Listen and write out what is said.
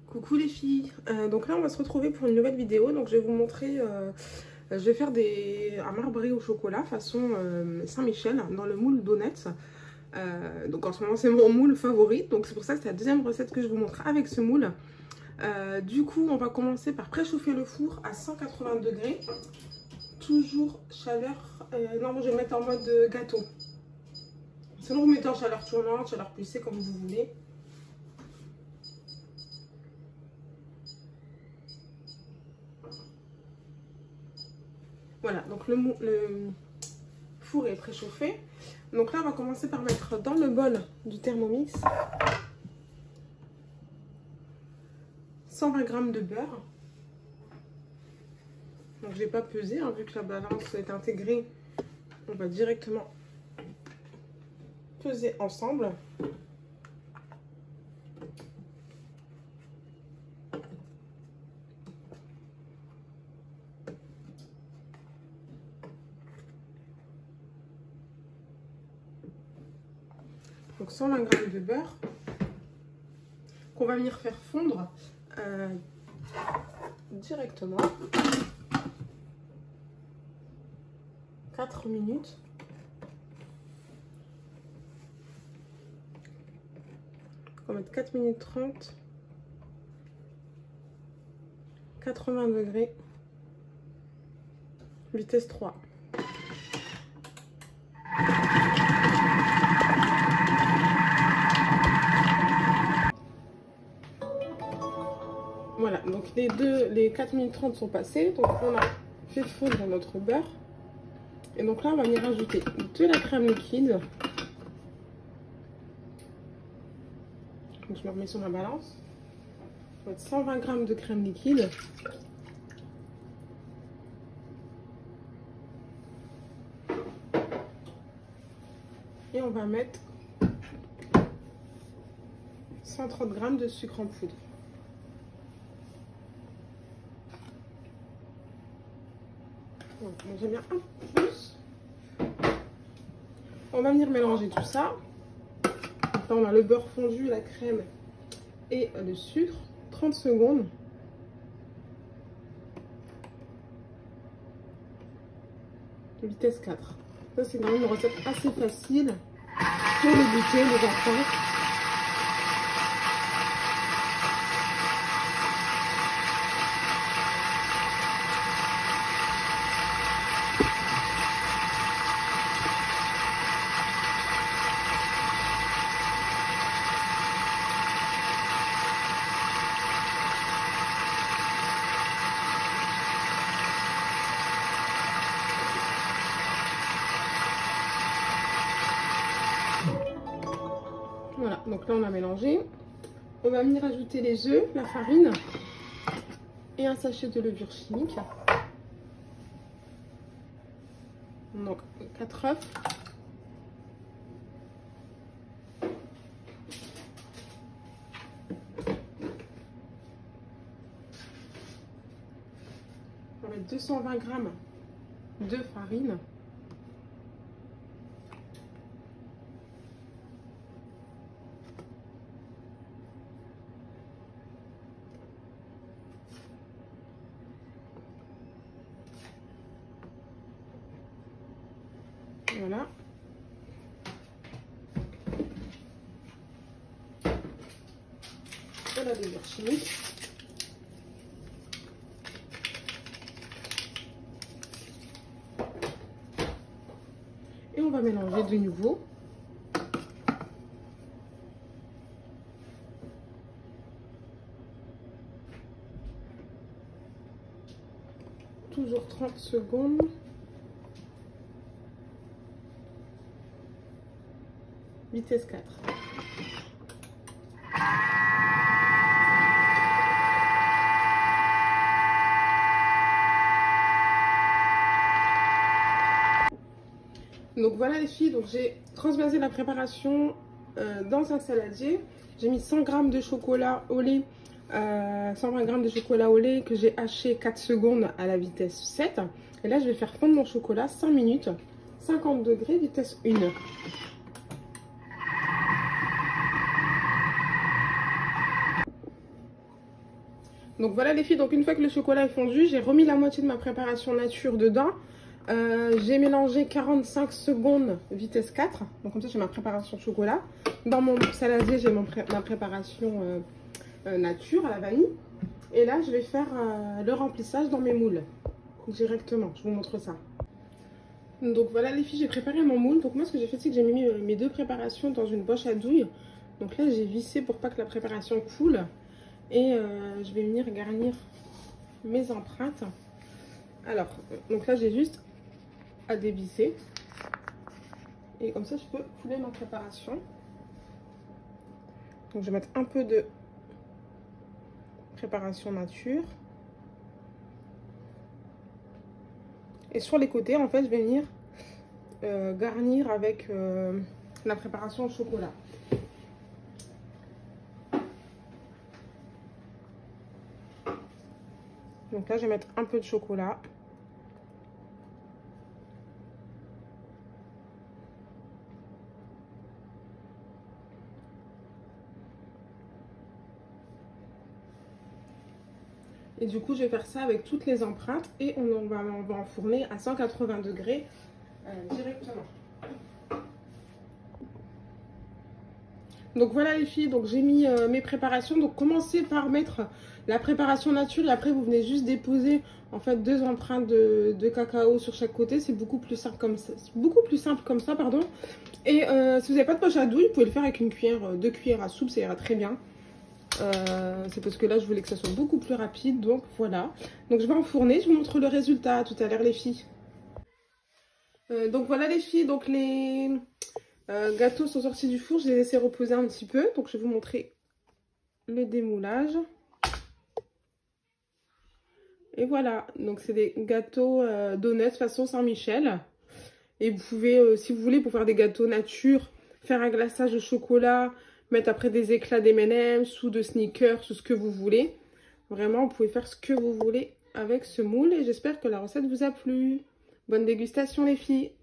Coucou les filles, donc là on va se retrouver pour une nouvelle vidéo. Donc je vais vous montrer, je vais faire un marbré au chocolat façon Saint-Michel dans le moule donuts. Donc en ce moment c'est mon moule favori, donc c'est pour ça que c'est la deuxième recette que je vous montre avec ce moule. Du coup on va commencer par préchauffer le four à 180 degrés, toujours chaleur, non je vais le mettre en mode gâteau. Sinon vous mettez en chaleur tournante, chaleur pulsée comme vous voulez. Voilà, donc le four est préchauffé. Donc là, on va commencer par mettre dans le bol du Thermomix 120 g de beurre. Donc je ne vais pas peser, hein, vu que la balance est intégrée. On va directement peser ensemble. Donc 120 g de beurre qu'on va venir faire fondre directement 4 minutes. On va mettre 4 minutes 30, 80 degrés, vitesse 3. Voilà, donc les 4 minutes 30 sont passées, donc on a fait fondre notre beurre. Et donc là, on va venir rajouter de la crème liquide. Donc je me remets sur ma balance. On va mettre 120 g de crème liquide. Et on va mettre 130 g de sucre en poudre. J'aime bien un peu plus. On va venir mélanger tout ça. Là, on a le beurre fondu, la crème et le sucre. 30 secondes. Vitesse 4. Ça, c'est quand même une recette assez facile pour le goûter, les enfants. Voilà, donc là on a mélangé. On va venir ajouter les œufs, la farine et un sachet de levure chimique. Donc 4 œufs. On va mettre 220 g de farine. Voilà. Et la levure chimique. Et on va mélanger de nouveau. Toujours 30 secondes. Vitesse 4. Donc voilà les filles, donc j'ai transversé la préparation dans un saladier. J'ai mis 100 g de chocolat au lait, 120 g de chocolat au lait que j'ai haché 4 secondes à la vitesse 7. Et là je vais faire fondre mon chocolat 5 minutes, 50 degrés, vitesse 1. Donc voilà les filles, donc une fois que le chocolat est fondu, j'ai remis la moitié de ma préparation nature dedans. J'ai mélangé 45 secondes vitesse 4. Donc comme ça j'ai ma préparation chocolat. Dans mon saladier j'ai ma préparation nature à la vanille. Et là je vais faire le remplissage dans mes moules. Directement, je vous montre ça. Donc voilà les filles, j'ai préparé mon moule. Donc moi ce que j'ai fait c'est que j'ai mis mes deux préparations dans une poche à douille. Donc là j'ai vissé pour pas que la préparation coule. Et je vais venir garnir mes empreintes. Alors, donc là j'ai juste à dévisser. Et comme ça je peux couler ma préparation. Donc je vais mettre un peu de préparation nature. Et sur les côtés en fait je vais venir garnir avec la préparation au chocolat. Donc là, je vais mettre un peu de chocolat. Et du coup, je vais faire ça avec toutes les empreintes et on va enfourner à 180 degrés directement. Donc voilà les filles, donc j'ai mis mes préparations. Donc commencez par mettre la préparation nature et après vous venez juste déposer en fait 2 empreintes de cacao sur chaque côté. C'est beaucoup plus simple comme ça. Pardon. Et si vous n'avez pas de poche à douille, vous pouvez le faire avec une cuillère, 2 cuillères à soupe, ça ira très bien. C'est parce que là je voulais que ça soit beaucoup plus rapide, donc voilà. Donc je vais enfourner, je vous montre le résultat tout à l'heure les filles. Donc voilà les filles, donc les gâteaux sont sortis du four, je les ai laissés reposer un petit peu. Donc je vais vous montrer le démoulage. Et voilà, donc c'est des gâteaux donuts façon Saint-Michel. Et vous pouvez, si vous voulez, pour faire des gâteaux nature, faire un glaçage de chocolat, mettre après des éclats d'M&M's ou de Snickers ou ce que vous voulez. Vraiment, vous pouvez faire ce que vous voulez avec ce moule et j'espère que la recette vous a plu. Bonne dégustation les filles!